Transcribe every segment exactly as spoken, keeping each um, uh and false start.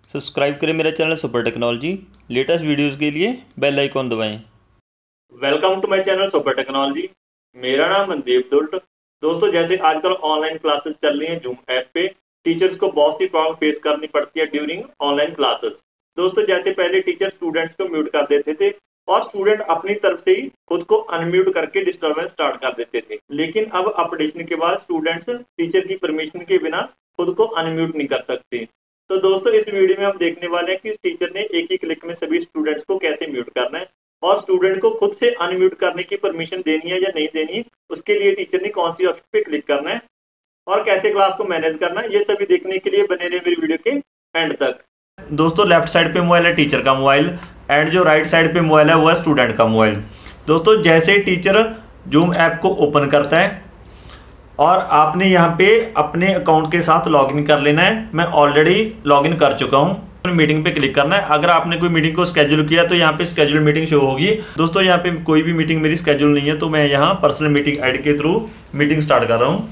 Subscribe करें मेरा channel super technology. Latest videos के लिए बेल आइकॉन दबाएं। Welcome to my channel super technology. मेरा नाम मनदीप दुल्ट। दोस्तों, जैसे आजकल ऑनलाइन क्लासेस चल रही हैं जूम ऐप पे, टीचर्स को बहुत सी प्रॉब्लम फेस करनी पड़ती है ड्यूरिंग ऑनलाइन क्लासेस। दोस्तों, जैसे पहले टीचर स्टूडेंट्स को म्यूट कर देते थे और स्टूडेंट अपनी तरफ से ही खुद को अनम्यूट करके डिस्टर्बेंस स्टार्ट कर देते थे, लेकिन अब अपडेशन के बाद स्टूडेंट्स टीचर की परमिशन के बिना खुद को अनम्यूट नहीं कर सकते। तो दोस्तों, इस वीडियो में हम देखने वाले हैं कि इस टीचर ने एक ही क्लिक में सभी स्टूडेंट्स को कैसे म्यूट करना है और स्टूडेंट को खुद से अनम्यूट करने की परमिशन देनी है या नहीं देनी है, उसके लिए टीचर ने कौन सी ऑप्शन पे क्लिक करना है और कैसे क्लास को मैनेज करना है, ये सभी देखने के लिए बने रहे मेरी वीडियो के एंड तक। दोस्तों, लेफ्ट साइड पे मोबाइल है टीचर का मोबाइल एंड जो राइट साइड पे मोबाइल है वो है स्टूडेंट का मोबाइल। दोस्तों, जैसे टीचर जूम ऐप को ओपन करता है और आपने यहाँ पे अपने अकाउंट के साथ लॉगिन कर लेना है। मैं ऑलरेडी लॉगिन कर चुका हूँ। मीटिंग पे क्लिक करना है। अगर आपने कोई मीटिंग को स्केड्यूल किया तो यहाँ पे स्केड्यूल मीटिंग शो होगी। दोस्तों, यहाँ पे कोई भी मीटिंग मेरी स्केड्यूल नहीं है, तो मैं यहाँ पर्सनल मीटिंग ऐड के थ्रू मीटिंग स्टार्ट कर रहा हूँ।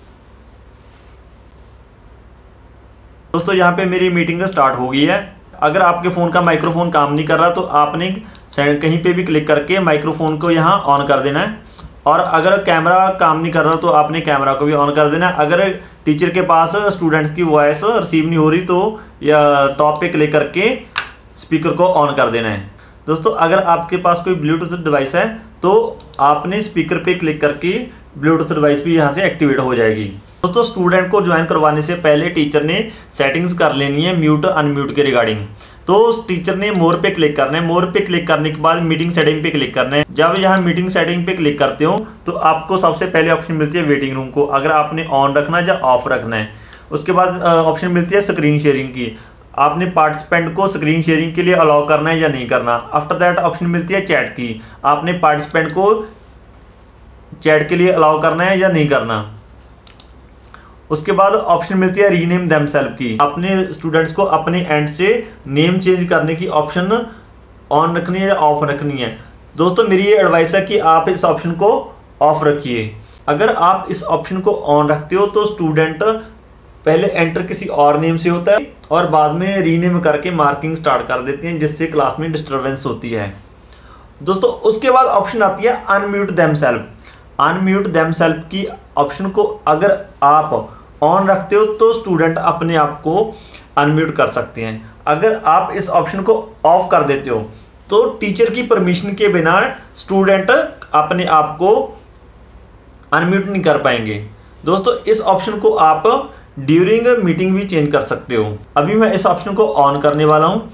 दोस्तों, यहाँ पे मेरी मीटिंग स्टार्ट हो गई है। अगर आपके फ़ोन का माइक्रोफोन काम नहीं कर रहा तो आपने कहीं पे भी क्लिक करके माइक्रोफोन को यहाँ ऑन कर देना है, और अगर कैमरा काम नहीं कर रहा तो आपने कैमरा को भी ऑन कर देना है। अगर टीचर के पास स्टूडेंट्स की वॉइस रिसीव नहीं हो रही तो या टॉप पे क्लिक करके स्पीकर को ऑन कर देना है। दोस्तों, अगर आपके पास कोई ब्लूटूथ डिवाइस है तो आपने स्पीकर पे क्लिक करके ब्लूटूथ डिवाइस भी यहाँ से एक्टिवेट हो जाएगी। दोस्तों, स्टूडेंट को ज्वाइन करवाने से पहले टीचर ने सेटिंग्स कर लेनी है म्यूट अनम्यूट के रिगार्डिंग। तो टीचर ने मोर पे क्लिक करना है। मोर पे क्लिक करने के बाद मीटिंग सेटिंग पे क्लिक करना है। जब यहाँ मीटिंग सेटिंग पे क्लिक करते हो तो आपको सबसे पहले ऑप्शन मिलती है वेटिंग रूम को, अगर आपने ऑन रखना है या ऑफ रखना है। उसके बाद ऑप्शन मिलती है स्क्रीन शेयरिंग की, आपने पार्टिसिपेंट को स्क्रीन शेयरिंग के लिए अलाउ करना है या नहीं करना। आफ्टर दैट ऑप्शन मिलती है चैट की, आपने पार्टिसिपेंट को चैट के लिए अलाउ करना है या नहीं करना। उसके बाद ऑप्शन मिलती है रीनेम देमसेल्फ की, अपने स्टूडेंट्स को अपने एंड से नेम चेंज करने की ऑप्शन ऑन रखनी है या ऑफ रखनी है। दोस्तों, मेरी ये एडवाइस है कि आप इस ऑप्शन को ऑफ रखिए। अगर आप इस ऑप्शन को ऑन रखते हो तो स्टूडेंट पहले एंटर किसी और नेम से होता है और बाद में रीनेम करके मार्किंग स्टार्ट कर देते हैं, जिससे क्लास में डिस्टर्बेंस होती है। दोस्तों, उसके बाद ऑप्शन आती है अनम्यूट देमसेल्फ। अनम्यूट देमसेल्फ की ऑप्शन को अगर आप ऑन रखते हो तो स्टूडेंट अपने आप को अनम्यूट कर सकते हैं। अगर आप इस ऑप्शन को ऑफ कर देते हो तो टीचर की परमिशन के बिना स्टूडेंट अपने आप को अनम्यूट नहीं कर पाएंगे। दोस्तों, इस ऑप्शन को आप ड्यूरिंग मीटिंग भी चेंज कर सकते हो। अभी मैं इस ऑप्शन को ऑन करने वाला हूं।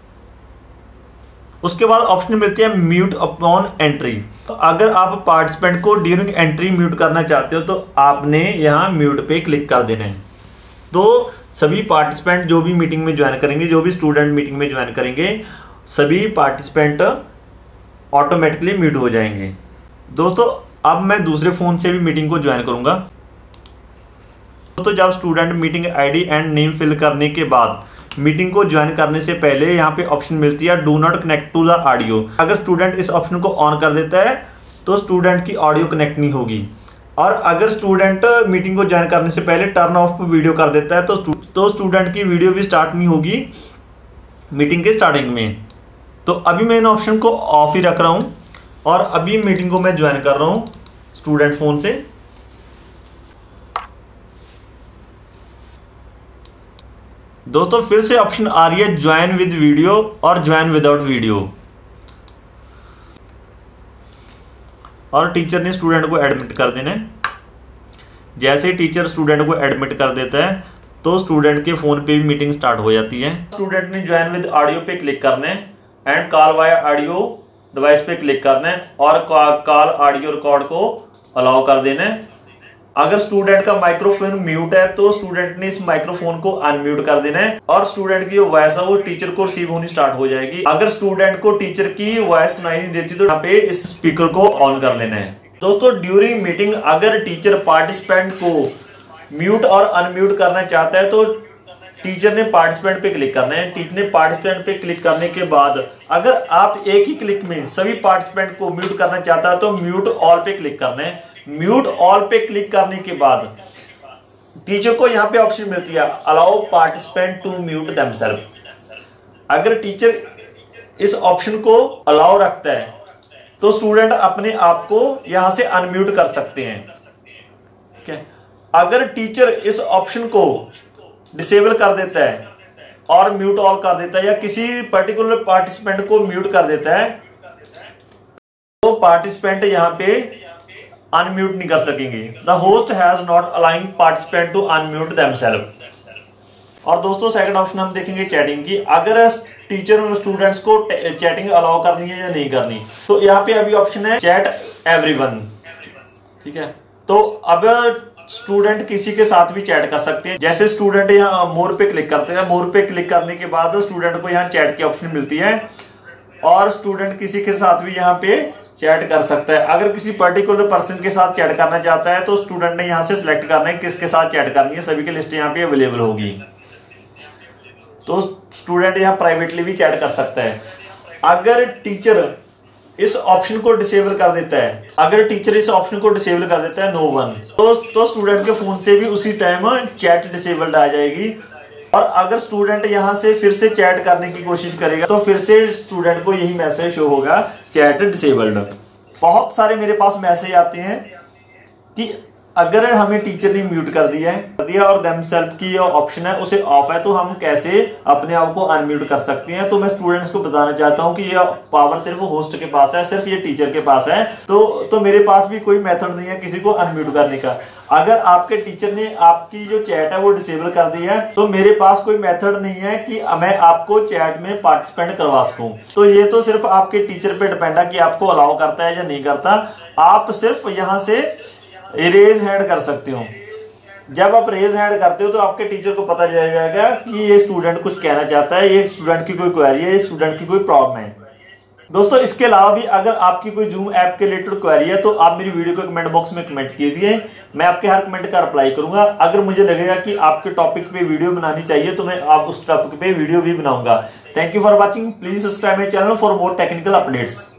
उसके बाद ऑप्शन मिलती है म्यूट अपॉन एंट्री। तो अगर आप पार्टिसिपेंट को ड्यूरिंग एंट्री म्यूट करना चाहते हो तो आपने यहाँ म्यूट पे क्लिक कर देना है। तो सभी पार्टिसिपेंट जो भी मीटिंग में ज्वाइन करेंगे, जो भी स्टूडेंट मीटिंग में ज्वाइन करेंगे, सभी पार्टिसिपेंट ऑटोमेटिकली म्यूट हो जाएंगे। दोस्तों, अब मैं दूसरे फ़ोन से भी मीटिंग को ज्वाइन करूँगा। तो जब student meeting ID and name fill करने के बाद मीटिंग को ज्वाइन करने से पहले यहाँ पे ऑप्शन मिलती है do not connect to the audio. अगर स्टूडेंट इस ऑप्शन को ऑन कर देता है तो स्टूडेंट की ऑडियो कनेक्ट नहीं होगी, और अगर स्टूडेंट मीटिंग को ज्वाइन करने से पहले टर्न ऑफ वीडियो कर देता है तो तो स्टूडेंट की वीडियो भी स्टार्ट नहीं होगी मीटिंग के स्टार्टिंग में। तो अभी मैं इन ऑप्शन को ऑफ ही रख रहा हूँ और अभी मीटिंग को मैं ज्वाइन कर रहा हूँ स्टूडेंट फोन से। दोस्तों, फिर से ऑप्शन आ रही है ज्वाइन विद वीडियो और ज्वाइन विदाउट वीडियो, और टीचर ने स्टूडेंट को एडमिट कर देना है। जैसे टीचर स्टूडेंट को एडमिट कर देता है तो स्टूडेंट के फोन पे भी मीटिंग स्टार्ट हो जाती है। स्टूडेंट ने ज्वाइन विद ऑडियो पे क्लिक करना है and call via audio device पे क्लिक करना है और कॉल ऑडियो रिकॉर्ड को अलाउ कर देना है। अगर स्टूडेंट का माइक्रोफोन म्यूट है तो स्टूडेंट ने इस माइक्रोफोन को अनम्यूट कर देना है और स्टूडेंट की जो वॉइस है वो टीचर को रिसीव होनी स्टार्ट हो जाएगी। अगर स्टूडेंट को टीचर की वॉइस सुनाई नहीं देती तो यहाँ पे इस स्पीकर को ऑन कर लेना है। दोस्तों, ड्यूरिंग मीटिंग अगर टीचर पार्टिसिपेंट को म्यूट और अनम्यूट करना चाहता है तो टीचर ने पार्टिसिपेंट पे क्लिक करना है। टीचर ने पार्टिसिपेंट पे क्लिक करने के बाद अगर आप एक ही क्लिक में सभी पार्टिसिपेंट को म्यूट करना चाहता है तो म्यूट ऑल पे क्लिक करना है। म्यूट ऑल पे क्लिक करने के बाद टीचर को यहाँ पे ऑप्शन मिलती है allow participant to mute themselves. अगर टीचर इस ऑप्शन को अलाउ रखता है तो स्टूडेंट अपने आप को यहां से अनम्यूट कर सकते हैं। ठीक है, अगर टीचर इस ऑप्शन को डिसेबल कर देता है और म्यूट ऑल कर देता है या किसी पर्टिकुलर पार्टिसिपेंट को म्यूट कर देता है तो पार्टिसिपेंट यहां पे अनम्यूट नहीं कर सकेंगे। The host has not allowing participant to unmute themselves. और दोस्तों सेकंड ऑप्शन हम देखेंगे चैटिंग की। अगर टीचर और स्टूडेंट्स को चैटिंग अलाउ करनी है या नहीं करनी, तो यहाँ पे अभी ऑप्शन है चैट एवरीवन। ठीक है, तो अब स्टूडेंट किसी के साथ भी चैट कर सकते हैं। जैसे स्टूडेंट यहाँ मोर पे क्लिक करते हैं, मोर पे क्लिक करने के बाद स्टूडेंट को यहाँ चैट की ऑप्शन मिलती है और स्टूडेंट किसी के साथ भी यहाँ पे चैट कर सकता है। अगर किसी पर्टिकुलर पर्सन के साथ चैट करना चाहता है तो स्टूडेंट ने यहाँ से सिलेक्ट करना है किसके साथ चैट करनी है, सभी की लिस्ट यहाँ पे अवेलेबल होगी। तो स्टूडेंट यहाँ प्राइवेटली भी चैट कर सकता है। अगर टीचर इस ऑप्शन को डिसेबल कर देता है अगर टीचर इस ऑप्शन को डिसेबल कर देता है नो वन, तो तो स्टूडेंट के फोन से भी उसी टाइम चैट डिसेबल्ड आ जाएगी। और अगर स्टूडेंट यहां से फिर से चैट करने की कोशिश करेगा तो फिर से स्टूडेंट को यही मैसेज शो होगा चैट डिसेबल्ड। बहुत सारे मेरे पास मैसेज आते हैं कि अगर हमें टीचर ने म्यूट कर दिया है कर दिया और देमसेल्फ की जो ऑप्शन है उसे ऑफ है, तो हम कैसे अपने आप को अनम्यूट कर सकते हैं। तो मैं स्टूडेंट्स को बताना चाहता हूं कि ये पावर सिर्फ होस्ट के पास है, सिर्फ ये टीचर के पास है। तो तो मेरे पास भी कोई मेथड नहीं है किसी को अनम्यूट करने का। अगर आपके टीचर ने आपकी जो चैट है वो डिसेबल कर दी है तो मेरे पास कोई मेथड नहीं है कि मैं आपको चैट में पार्टिसिपेंट करवा सकूं। तो ये तो सिर्फ आपके टीचर पे डिपेंड है कि आपको अलाउ करता है या नहीं करता। आप सिर्फ यहाँ से रेज हैंड कर सकते हो। जब आप रेज हैंड करते हो तो आपके टीचर को पता चल जाएगा कि ये स्टूडेंट कुछ कहना चाहता है, ये स्टूडेंट की कोई क्वेरी है, ये स्टूडेंट की कोई प्रॉब्लम है। दोस्तों इसके अलावा भी अगर आपकी कोई जूम ऐप के रिलेटेड क्वेरी है तो आप मेरी वीडियो को कमेंट बॉक्स में कमेंट कीजिए, मैं आपके हर कमेंट का रिप्लाई करूंगा। अगर मुझे लगेगा कि आपके टॉपिक पे वीडियो बनानी चाहिए तो मैं आप उस टॉपिक पे वीडियो भी बनाऊंगा। Thank you for watching, please subscribe my channel for more technical updates.